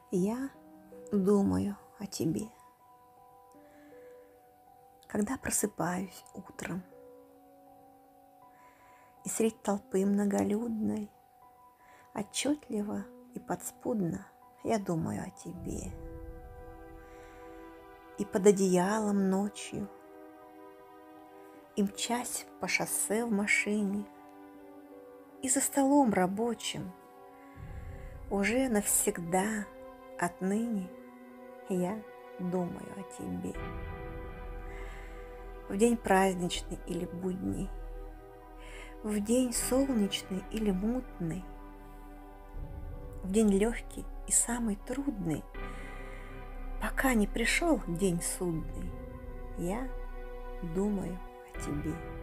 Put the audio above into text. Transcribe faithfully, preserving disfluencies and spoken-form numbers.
Я думаю о тебе. Когда просыпаюсь утром, и средь толпы многолюдной отчетливо и подспудно я думаю о тебе. И под одеялом ночью, и мчась по шоссе в машине, и за столом рабочим, уже навсегда отныне я думаю о тебе. В день праздничный или будний, в день солнечный или мутный, в день легкий и самый трудный, пока не пришел день судный, я думаю о тебе.